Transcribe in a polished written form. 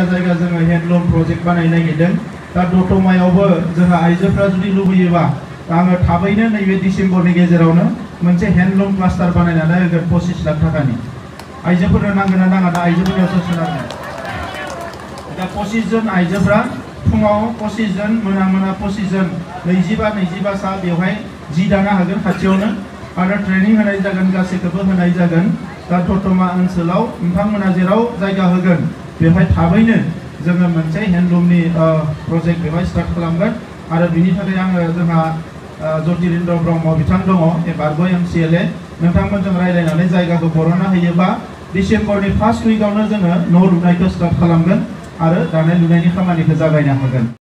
जायगा जोङो handloom project बानायनो नागिरदों दा दतमायावबो जोंहा आइजोफ्रा जुदि लुबैयोबा आङो थाबैनो नैबे डिसेम्बरनि गेजेरावनो मोनसे हेन्डलुम क्लास्टार बानायनानै होगोन 25 लाख थाखानि आइजोफोरनो नांगोन ना नाङा दा आइजोफोरनियावसो सोनारगोन दा 25 जन आइजोफ्रा फुङाव 25 जन मोना 25 जन 25 सा बेवहाय जि दानो हागोन खाथियावनो आरो ट्रेनिं होनाय जागोन गासैखौबो होनाय जागोन दा दतमा ओनसोलाव नोंथांमोना जेराव जायगा होगोन बेवहाय थाबैनो जोङो मोनसे हेन्डलुमनि प्रजेक्ट बेवहाय स्टार्ट खालामगोन आरो बिनि थाखाय आङो जोंहा ज्योतिरिन्द्र ब्रह्म बिथां दङ बारग' MCLA नोंथांमोनजों रायज्लायनानै जायगाखौ बरनना होयोबा डिसेम्बरनि फार्स्ट उइकआवनो जोङो न' लुनायखौ स्टार्ट खालामगोन आरो दानाय लुनायनि खामानिखौ जागायनो हागोन।